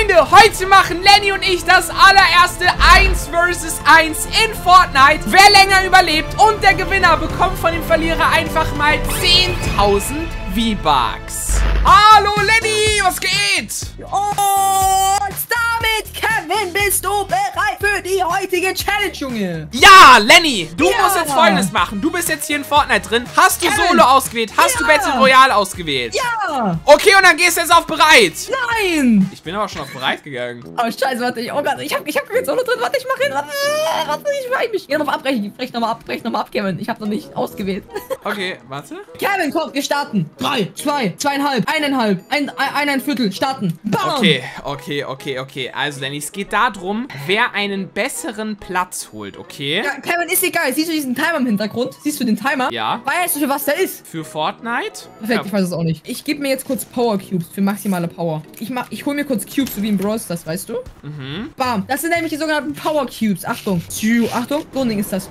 Freunde, heute machen Lenny und ich das allererste 1 vs 1 in Fortnite. Wer länger überlebt und der Gewinner bekommt von dem Verlierer einfach mal 10.000 V-Bucks. Hallo Lenny, was geht? Und damit, Kevin, bist du bereit für die heutige Challenge, Junge? Ja, Lenny, du musst jetzt Folgendes machen. Du bist jetzt hier in Fortnite drin. Hast du Solo ausgewählt? Hast du Battle Royale ausgewählt? Ja. Okay, und dann gehst du jetzt auf bereit. Nein. Ich bin aber schon auf bereit gegangen. Oh, scheiße, warte, ich hab kein Solo drin. Warte, ich mach hin. Warte, ich weih mich. Geh nochmal abbrechen. Brech nochmal ab, Kevin. Ich hab noch nicht ausgewählt. Okay, warte. Kevin, komm, wir starten. 3, 2, 2,5, 1,5, 1,25, starten. Bam. Okay. Also, Lenny, es geht darum, wer einen besseren Platz holt, okay? Ja, Kevin, ist egal. Siehst du diesen Timer im Hintergrund? Siehst du den Timer? Ja. Weißt du, für was der ist? Für Fortnite? Perfekt, Ja. ich weiß es auch nicht. Ich gebe mir jetzt kurz Power Cubes für maximale Power. Ich hole mir kurz Cubes, so wie im Brawl Stars, weißt du? Mhm. Bam. Das sind nämlich die sogenannten Power Cubes. Achtung. Achtung. So ein Ding ist das.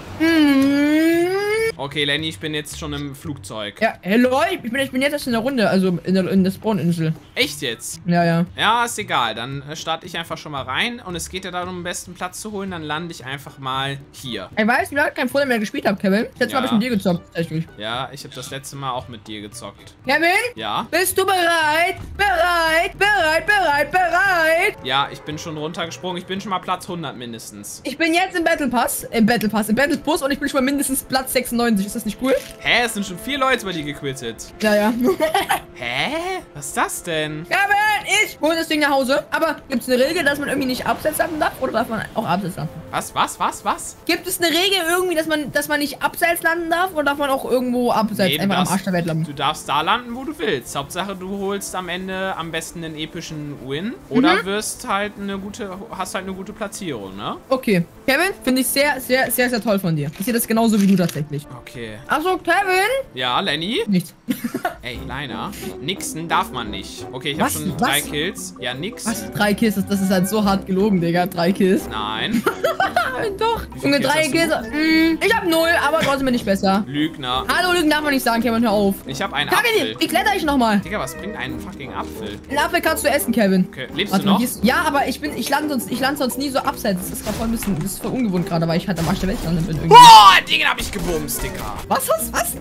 Okay, Lenny, ich bin jetzt schon im Flugzeug. Ja, hello. Ich bin jetzt erst in der Runde, also in der Spawninsel. Echt jetzt? Ja. Ja, ist egal. Dann starte ich einfach schon mal rein. Und es geht ja darum, den besten Platz zu holen. Dann lande ich einfach mal hier. Ich weiß, wie lange ich kein Fortnite mehr gespielt habe, Kevin. Letztes Mal habe ich mit dir gezockt. Tatsächlich. Ja, ich habe das letzte Mal auch mit dir gezockt. Kevin? Ja? Bist du bereit? Bereit? Ja, ich bin schon runtergesprungen. Ich bin schon mal Platz 100 mindestens. Ich bin jetzt im Battle Bus und ich bin schon mal mindestens Platz 96. Ist das nicht cool? Hä? Es sind schon 4 Leute bei dir gequittet. Ja. Hä? Was ist das denn? Kevin, ich hole das Ding nach Hause. Aber gibt es eine Regel, dass man irgendwie nicht abseits landen darf? Oder darf man auch abseits landen? Was? Gibt es eine Regel irgendwie, dass man nicht abseits landen darf? Oder darf man auch irgendwo abseits Nee, einfach am Arsch der Welt landen? Du darfst da landen, wo du willst. Hauptsache, du holst am Ende am besten einen epischen Win. Oder hast halt eine gute Platzierung, ne? Okay. Kevin, finde ich sehr, sehr, sehr, sehr toll von dir. Ich sehe das genauso wie du tatsächlich. Okay. Achso, Kevin? Ja, Lenny? Nichts. Ey, Kleiner. Nixen darf man nicht. Okay, ich habe schon 3 Kills. Ja, nix. Was? 3 Kills? Das ist halt so hart gelogen, Digga. 3 Kills. Nein. Doch. Junge, Kills 3 hast Kills. Ich hab 0, aber trotzdem bin ich besser. Lügner. Hallo, Lügen darf man nicht sagen, Kevin, hör auf. Ich habe einen Kevin, Apfel. wie kletter ich nochmal? Digga, was bringt einen fucking Apfel? Den Apfel kannst du essen, Kevin. Okay, lebst Warte, du noch? Ja, aber ich lande sonst nie so abseits. Das ist gerade voll ein bisschen, das ist voll ungewohnt gerade, weil ich halt am Arsch der Welt lande bin irgendwie. Boah, den hab ich gebumst, Digga. Was?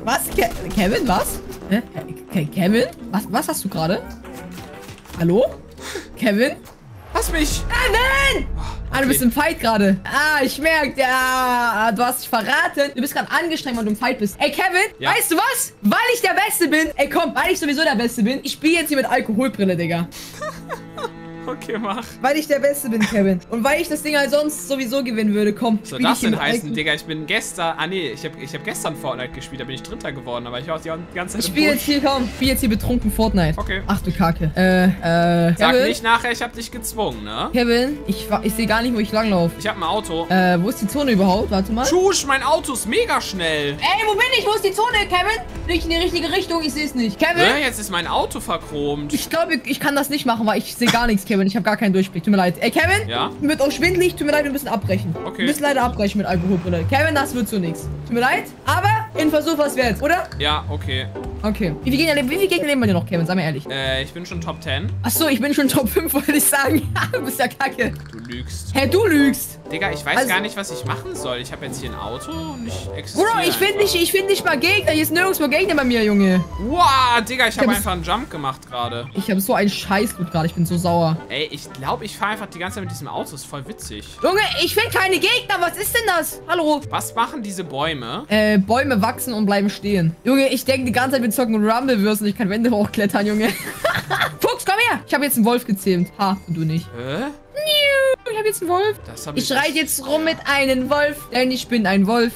Kevin, was? Hä? Kevin? Was hast du gerade? Hallo? Kevin? Lass mich. Kevin! Ah, du bist im Fight gerade. Ah, ich merke. Ja, du hast dich verraten. Du bist gerade angestrengt, weil du im Fight bist. Ey, Kevin, weißt du was? Weil ich der Beste bin. Ey, komm, weil ich sowieso der Beste bin. Ich spiele jetzt hier mit Alkoholbrille, Digga. Okay, mach. Weil ich der Beste bin, Kevin. Und weil ich das Ding halt sonst sowieso gewinnen würde. Komm, Was soll das denn heißen, Digga? Ich bin gestern... Ah, nee, ich hab gestern Fortnite gespielt. Da bin ich Dritter geworden. Aber ich war die ganze Zeit Ich spiele jetzt hier betrunken Fortnite. Okay. Ach du Kacke. Sag Kevin? nicht nachher, ich hab dich gezwungen, ne? Kevin, ich sehe gar nicht, wo ich langlaufe. Ich hab ein Auto. Wo ist die Zone überhaupt? Warte mal. Tschusch, mein Auto ist mega schnell. Ey, wo bin ich? Wo ist die Zone, Kevin? Bin ich in die richtige Richtung? Ich sehe es nicht. Kevin? Jetzt ist mein Auto verchromt. Ich glaube, ich kann das nicht machen, weil ich sehe gar nichts, Kevin. Ich habe gar keinen Durchblick. Tut mir leid. Ey, Kevin? Ja? Mir wird auch schwindelig. Tut mir leid, wir müssen abbrechen. Okay. Wir müssen leider abbrechen mit Alkoholbrille. Kevin, das wird so nichts. Tut mir leid, aber in Versuch was wert, oder? Ja, okay. Okay. Wie viele Gegner leben bei dir noch, Kevin? Sag mir ehrlich. Ich bin schon Top 10. Achso, ich bin schon Top 5, wollte ich sagen. Du bist ja kacke. Du lügst. Hä, du lügst. Digga, ich weiß Also- gar nicht, was ich machen soll. Ich habe jetzt hier ein Auto und ich existiere Bro, ich find nicht mal Gegner. Hier ist nirgendwo Gegner bei mir, Junge. Wow, Digga, ich habe hab einfach einen Jump gemacht gerade. Ich habe so einen Scheißgut gerade. Ich bin so sauer. Ey, ich glaube, ich fahre einfach die ganze Zeit mit diesem Auto. Ist voll witzig. Junge, ich finde keine Gegner. Was ist denn das? Hallo? Was machen diese Bäume? Bäume wachsen und bleiben stehen. Junge, ich denke die ganze Zeit, wir zocken Rumble-Würsten. Ich kann Wände hochklettern, Junge. Fuchs, komm her. Ich habe jetzt einen Wolf gezähmt. Ha, und du nicht. Ich habe jetzt einen Wolf. Das hab Ich reite jetzt rum mit einem Wolf, denn ich bin ein Wolf.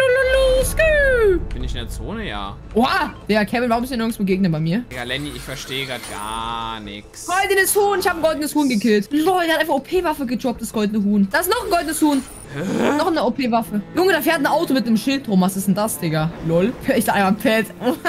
Bin ich in der Zone? Ja. Oha. Ja, Kevin, warum ist denn nirgendwo Gegner bei mir? Digga, Lenny, ich verstehe gerade gar nichts. Goldenes Huhn. Ich habe ein goldenes Huhn gekillt. Lol, der hat einfach OP-Waffe gedroppt, das goldene Huhn. Da ist noch ein goldenes Huhn. Noch eine OP-Waffe. Junge, da fährt ein Auto mit einem Schild rum. Was ist denn das, Digga? Lol. Ich sag einmal Pet.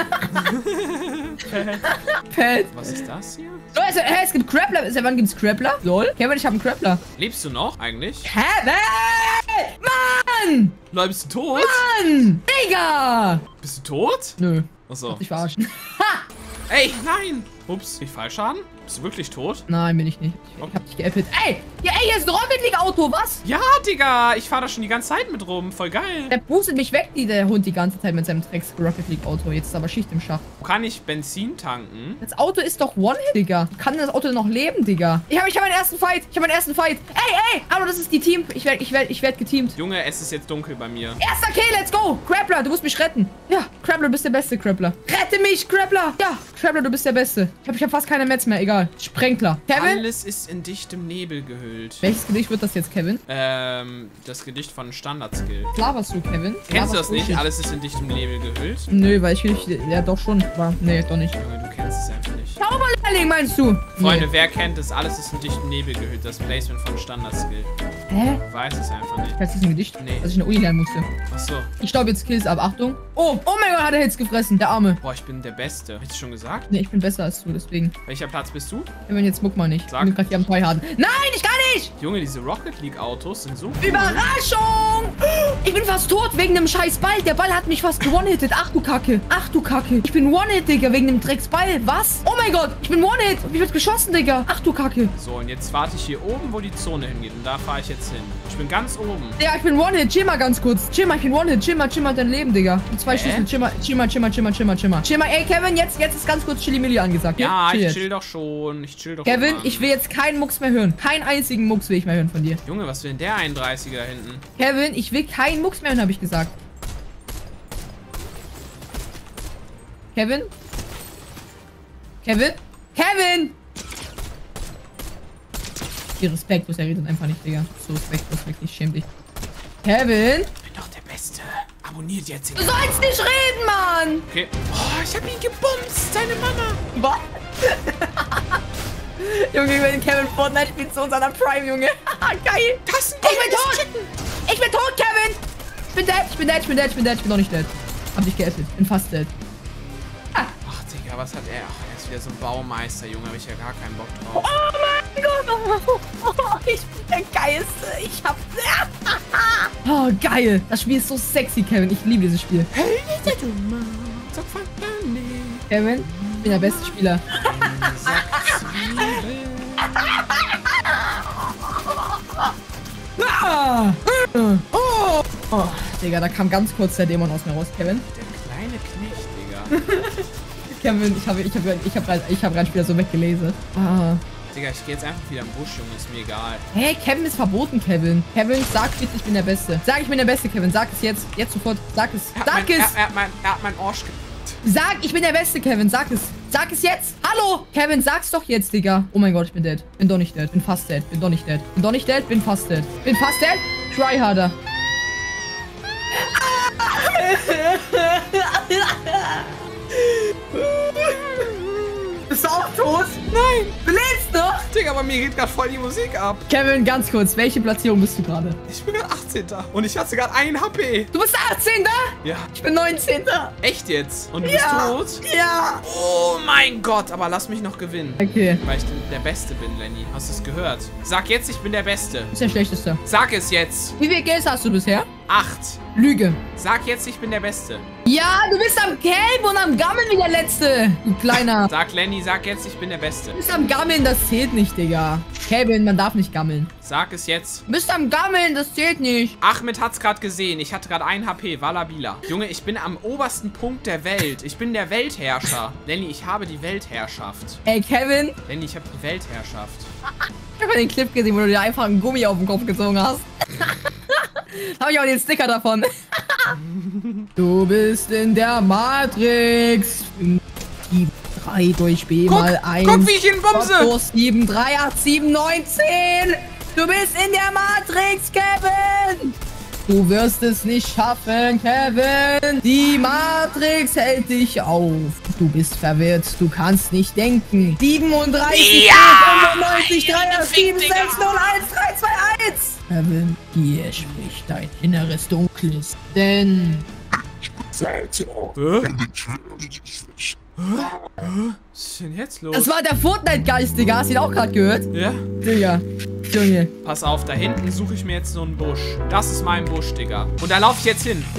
Pet. Was ist das hier? So, es gibt Grappler. Wann gibt's Grappler? Lol. Kevin, ich habe einen Grappler. Lebst du noch eigentlich? Kevin! Mann! Lol, bist du tot? Mann! Digga! Bist du tot? Nö. Achso. Ich verarschen. Ey, nein! Ups, ich Fallschaden? Bist du wirklich tot? Nein, bin ich nicht. Ich hab dich geäppelt. Ey, hier ist ein Rocket League Auto, was? Ja, Digga, ich fahre da schon die ganze Zeit mit rum. Voll geil. Der boostet mich weg, der Hund, die ganze Zeit mit seinem Drecks Rocket League Auto. Jetzt ist aber Schicht im Schacht. Wo kann ich Benzin tanken? Das Auto ist doch One-Hit, Digga. Kann das Auto noch leben, Digga? Ich hab meinen ersten Fight. Ey, hallo, das ist die Team. Ich werd geteamt. Junge, es ist jetzt dunkel bei mir. Erster Kill, let's go. Crappler, du musst mich retten. Ja, Crappler, du bist der Beste, Crappler. Rette mich, Crappler. Ja, Crappler, du bist der Beste. Ich hab fast keine Metz mehr, egal. Sprenkler. Kevin? Alles ist in dichtem Nebel gehüllt. Welches Gedicht wird das jetzt, Kevin? Das Gedicht von Standard-Skill. Laberst du, Kevin? Kennst du das nicht? Alles ist in dichtem Nebel gehüllt? Nö, weil ich will nicht... Ja, doch schon. Aber nee, doch nicht. Junge, du kennst es einfach nicht. Zauberlehrling, meinst du? Freunde, wer kennt es? Alles ist in dichtem Nebel gehüllt. Das Placement von Standard-Skill. Hä? Ich weiß es einfach nicht. Das ist ein Gedicht, Nee. das ich in der Uni lernen musste. Achso. Ich glaube jetzt Kills ab. Achtung. Oh mein Gott, hat er Hits gefressen. Der Arme. Boah, ich bin der Beste. Hab ich das schon gesagt? Nee, ich bin besser als du, deswegen. Welcher Platz bist du? Wenn jetzt muck mal nicht. Sag. Ich bin gerade hier am Tryharden. Nein, ich kann nicht! Junge, diese Rocket League Autos sind so cool. Überraschung! Ich bin fast tot wegen dem scheiß Ball. Der Ball hat mich fast gewone-hittet. Ach du Kacke. Ach du Kacke. Ich bin One-Hit, Digga, wegen dem Drecksball. Was? Oh mein Gott, ich bin One-Hit. Und ich wird geschossen, Digga. Ach du Kacke. So, und jetzt warte ich hier oben, wo die Zone hingeht. Und da fahre ich jetzt hin. Ich bin ganz oben. Ja, ich bin One-Hit. Chill mal ganz kurz. Chill mal, ich bin One-Hit. Chill mal dein Leben, Digga. Und 2 Schüsse. Chill mal. Ey, Kevin, jetzt ist ganz kurz Chili-Milli angesagt. Ja, ich jetzt. chill doch schon. Kevin, schon, ich will jetzt keinen Mucks mehr hören. Keinen einzigen Mucks will ich mehr hören von dir. Junge, was will denn der 31er da hinten? Kevin, ich will keinen Mucks mehr hören, habe ich gesagt. Kevin? Ihr respektlos, er redet einfach nicht, Digga. So respektlos, wirklich, schäm dich. Kevin? Ich bin doch der Beste. Abonniert jetzt. Du sollst nicht reden, Mann! Okay. Oh, ich hab ihn gebumst, seine Mama. Was? Junge, wenn Kevin Fortnite spielt zu unserer Prime, Junge. Geil! Ich bin tot, Kevin! Ich bin noch nicht dead. Hab dich geäppelt. Bin fast dead. Ach, Digga, was hat er? Ach, er ist wieder so ein Baumeister, Junge. Hab ich ja gar keinen Bock drauf. Oh mein Gott! Ich bin der Geilste. Ich hab... Oh, geil. Das Spiel ist so sexy, Kevin. Ich liebe dieses Spiel. Kevin, ich bin der beste Spieler. Oh, Digga, da kam ganz kurz der Dämon aus mir raus, Kevin. Der kleine Knecht, Digga. Kevin, ich hab gerade wieder so weggelesen. Ah. Digga, ich geh jetzt einfach wieder im Busch, Junge, ist mir egal. Hey, Kevin ist verboten, Kevin. Kevin, sag bitte, ich bin der Beste. Sag, ich bin der Beste, Kevin. Sag es jetzt. Jetzt sofort. Sag es. Sag es. Er hat mein Arsch Sag, ich bin der Beste, Kevin. Sag es. Sag es jetzt. Hallo. Kevin, sag's doch jetzt, Digga. Oh mein Gott, ich bin dead. Bin doch nicht dead. Bin fast dead. Bin doch nicht dead. Bin doch nicht dead. Bin fast dead. Bin fast dead. Try harder. Bist du auch tot? Nein. Du lebst noch? Digga, bei mir geht gerade voll die Musik ab. Kevin, ganz kurz. Welche Platzierung bist du gerade? Ich bin gerade 18. Und ich hatte gerade 1 HP. Du bist 18. Ja. Ich bin 19. Echt jetzt? Und du bist tot? Ja. Oh mein Gott, aber lass mich noch gewinnen. Okay. Weil ich der Beste bin, Lenny. Hast du es gehört? Sag jetzt, ich bin der Beste. Ist der Schlechteste. Sag es jetzt. Wie viel Geld hast du bisher? 8. Lüge. Sag jetzt, ich bin der Beste. Ja, du bist am Gelb und am Gammeln wie der Letzte. Du Kleiner. Sag, Lenny, sag jetzt, ich bin der Beste. Du bist am Gammeln, das zählt nicht, Digga. Kevin, man darf nicht gammeln. Sag es jetzt. Du bist am Gammeln, das zählt nicht. Ahmed hat's gerade gesehen. Ich hatte gerade 1 HP. Wallabila. Junge, ich bin am obersten Punkt der Welt. Ich bin der Weltherrscher. Lenny, ich habe die Weltherrschaft. Ey, Kevin. Lenny, ich habe die Weltherrschaft. Ich habe den Clip gesehen, wo du dir einfach einen Gummi auf den Kopf gezogen hast. Habe ich auch den Sticker davon. Du bist in der Matrix. 3 durch B mal 1. Guck, wie ich ihn bumse. 7, 3, 8, 7, 9, 10. Du bist in der Matrix, Kevin. Du wirst es nicht schaffen, Kevin. Die Matrix hält dich auf. Du bist verwirrt. Du kannst nicht denken. 37, Ja! 95, 3, 7, 6, 0, 1, 3, 2, 1. Kevin, hier spricht dein inneres Dunkles. Denn... Was ist denn jetzt los? Das war der Fortnite-Geist, Digga. Hast du ihn auch gerade gehört? Ja? Digga. Junge. Pass auf, da hinten suche ich mir jetzt so einen Busch. Das ist mein Busch, Digga. Und da laufe ich jetzt hin.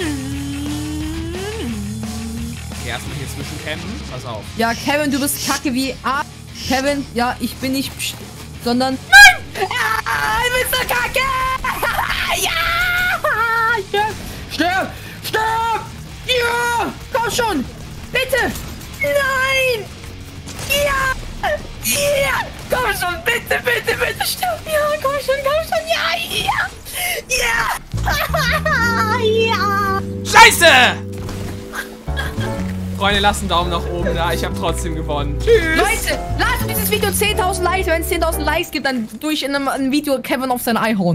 Okay, erstmal hier zwischen campen. Pass auf. Ja, Kevin, du bist kacke wie A. Kevin, ja, ich bin nicht sondern... Nein! Ah, du bist so kacke! Ja! Stirb! Ja! Komm schon! Bitte! Nein! Ja! Ja! Komm schon! Bitte stirb! Ja, komm schon! Ja! Ja! Scheiße! Freunde, lasst einen Daumen nach oben da. Ich habe trotzdem gewonnen. Tschüss. Leute, lasst dieses Video 10.000 Likes. Wenn es 10.000 Likes gibt, dann tue ich in einem Video Kevin auf sein Ei hauen.